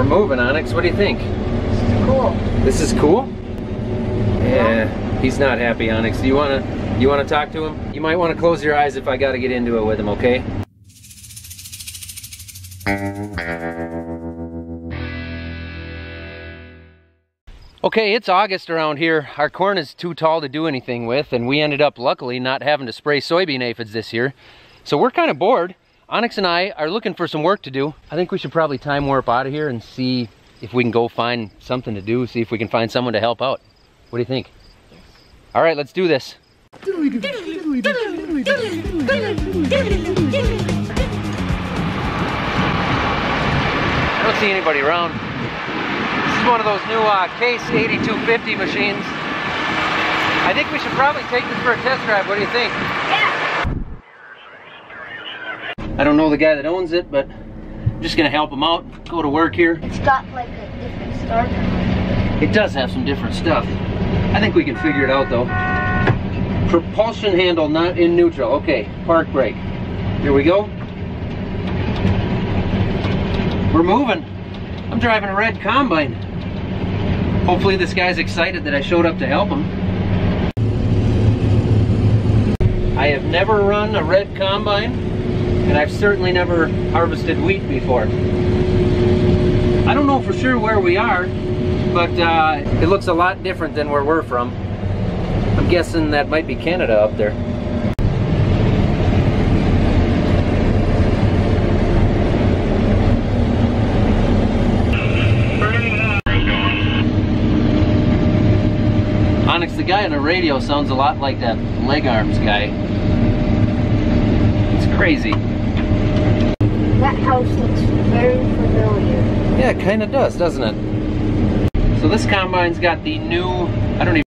moving, Onyx. What do you think? Cool. This is cool? Yeah, he's not happy, Onyx. You wanna talk to him? You might want to close your eyes if I gotta get into it with him, okay? Okay, it's August around here. Our corn is too tall to do anything with, and we ended up, luckily, not having to spray soybean aphids this year. So we're kind of bored. Onyx and I are looking for some work to do. I think we should probably time warp out of here and see if we can go find something to do, see if we can find someone to help out. What do you think? Yes. All right, let's do this. I don't see anybody around. This is one of those new Case 8250 machines. I think we should probably take this for a test drive. What do you think? Yeah. I don't know the guy that owns it, but I'm just gonna help him out, go to work here. It's got like a different starter. It does have some different stuff. I think we can figure it out though. Propulsion handle not in neutral. Okay, park brake. Here we go. We're moving. I'm driving a red combine. Hopefully this guy's excited that I showed up to help him. I have never run a red combine, and I've certainly never harvested wheat before. I don't know for sure where we are, but it looks a lot different than where we're from. I'm guessing that might be Canada up there. Onyx, the guy on the radio sounds a lot like that leg arms guy. It's crazy. That house looks very familiar. Yeah, it kind of does, doesn't it? So this combine's got the new, I don't even